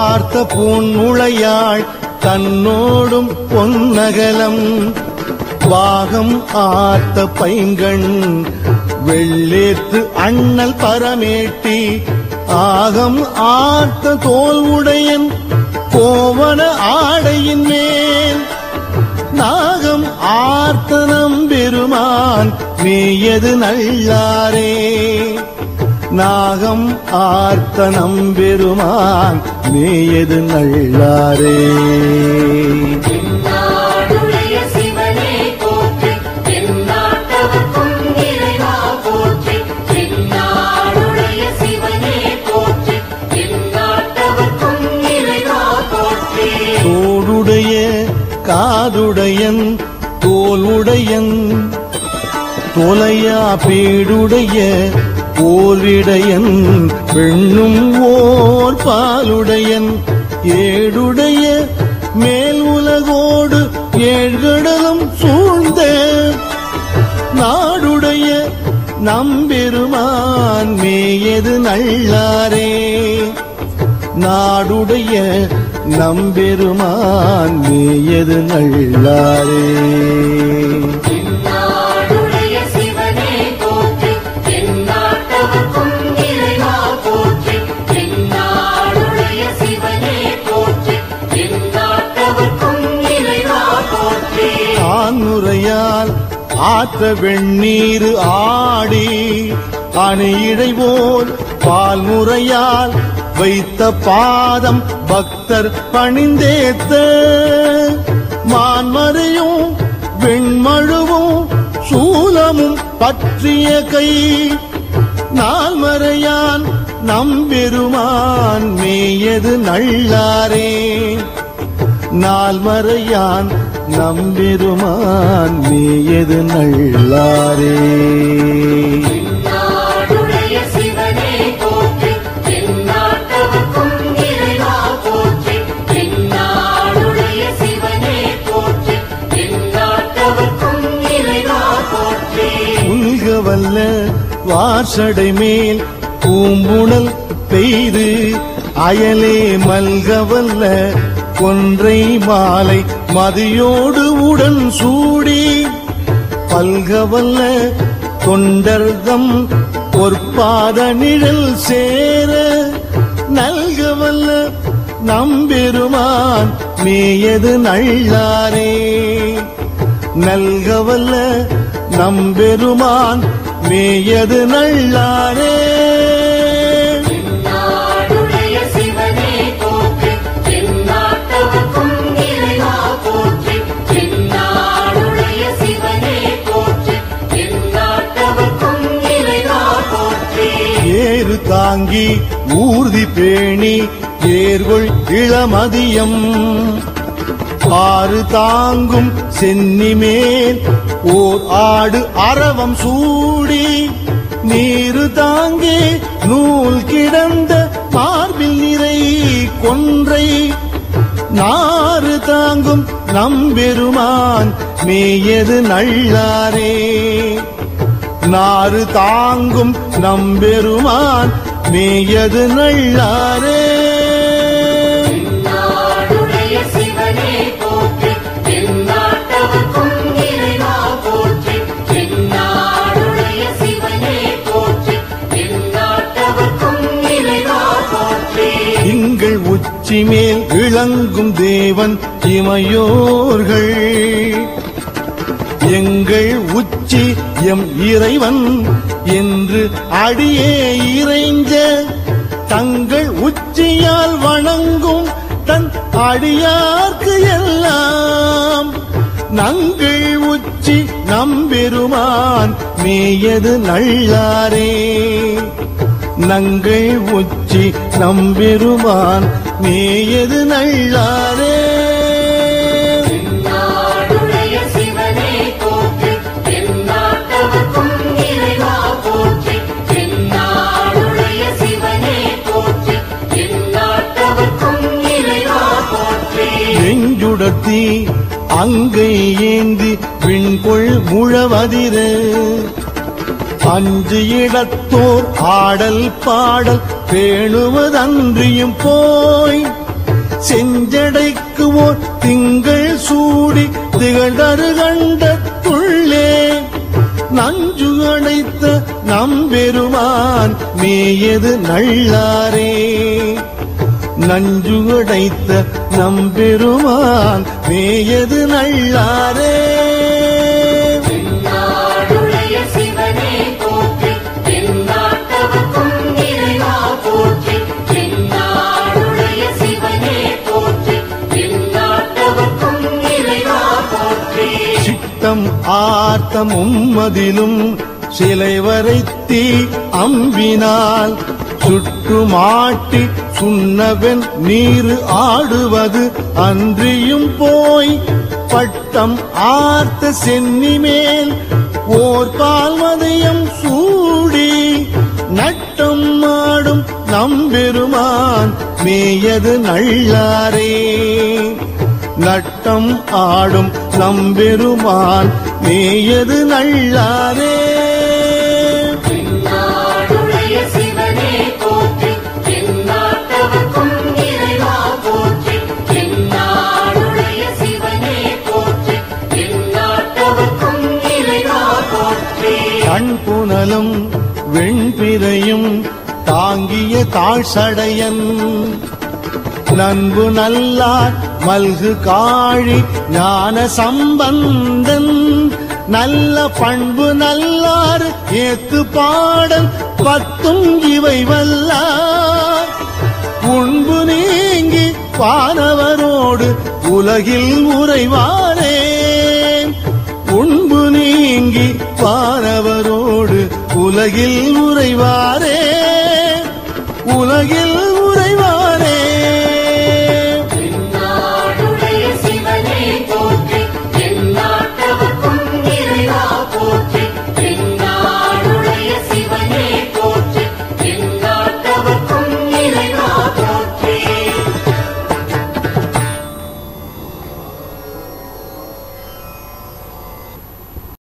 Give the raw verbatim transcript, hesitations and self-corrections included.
பார்த்த பூன்முளையாள் தன்னோடும் பொன்னகலம் பாகம் ஆர்த்த பைங்கண் வெள்ளேத்து அண்ணல் பரமேட்டி ஆகம் ஆர்த்த தோல் உடையன் கோவன ஆடையின் மேல் நாகம் ஆர்த்த நம்பெருமான் மேயது நல்லாரே நாகம் ஆர்த்த நம்பெருமான் மேயது நல்லாரே தோடுடைய காதுடையன் தோலுடையன் தொலையா பீடுடைய ஓரிடையன் பெண்ணும் ஓர் பாலுடையன் ஏடுடைய மேல் உலகோடு ஏழ்கடலும் சூழ்ந்த நாடுடைய நம்பெருமான் மேயது நல்லாரே நாடுடைய நம்பெருமான் மேயது நல்லாரே ஆணுரையால் ஆற்ற வெண்ணீர் ஆடி அணியிடை போல் பால்முறையால் வைத்த பாதம் பக்தர் பணிந்தேத்த மான்மறையும் வெண்மழுவும் சூலமும் பற்றிய கை நால்மறையான் நம்பெருமான் மேயது நல்லாரே நால்மறையான் நம்பெருமான் மேயது நல்லாரே வல்ல வாசடை மேல் பூம்புணல் பெய்து அயலே மல்கவல்ல கொன்றை மாலை மதியோடு உடன் சூடி பல்கவல்ல தொண்டர்தம் பொற்பாத நிழல் சேர நல்கவல்ல நம்பெருமான் மேயது நல்லாரே நல்கவல்ல நம்பெருமான் மேயது நல்லாரே ஏறு தாங்கி ஊர்தி பேணி ஏர்கொள் இளமதியம் ஆறு தாங்கும் சென்னிமேல் ஓர் ஆடு அரவம் சூடி நீரு தாங்கி நூல் கிடந்த மார்பில் நிறை கொன்றை நாறு தாங்கும் நம்பெருமான் மேயது நல்லாரே நாறு தாங்கும் நம்பெருமான் மேயது நல்லாரே திங்கள் உச்சி மேல் விளங்கும் தேவன் இமையோர்கள் எங்கள் உச்சி எம் இறைவன் என்று அடியே இறைஞ்ச தங்கள் உச்சியால் வணங்கும் தன் அடியார்க்கு எல்லாம் நங்கள் உச்சி நம்பெருமான் மேயது நல்லாரே நங்கள் உச்சி நம்பெருமான் மேயது நல்லாரே நெஞ்சுடத்தி அங்கை ஏந்தி விண்கொள் முழவதிர அஞ்சு இடத்தோர் ஆடல் பாடல் பேணுவதன்றியும் போய் திகழ்தரு கண்டத்துள்ளே நஞ்சு அடைத்த நம்பெருமான் மேயது நல்லாரே. நஞ்சு அடைத்த நம்பெருமான் மேயது நல்லாரே. சிட்டம் ஆர்த்தமும் மதிலும் சிலை வரைத்தி அம்பினால் சுட்டுமாட்டி சுண்ணவன் நீர் ஆடுவது அன்றியும் போய் பட்டம் ஆர்த்த சென்னி மேல் ஓர் பால் மதியம் சூடி நட்டம் ஆடும் நம்பெருமான் மேயது நல்லாரே. நட்டம் ஆடும் நம்பெருமான் மேயது நல்லாரே. கண்புனலும் வெண்பிறையும் தாங்கிய தாழ்சடையன் நண்பு நல்லார் மல்கு காழி ஞான சம்பந்தன் நல்ல பண்பு நல்லார் ஏத்து பாடல் பத்தும் இவை வல்லார் உண்பு நீங்கி வானவரோடு உலகில் உறைவாரே. உண்பு நீங்கி வானவரோடு உலகில் உறைவாரே.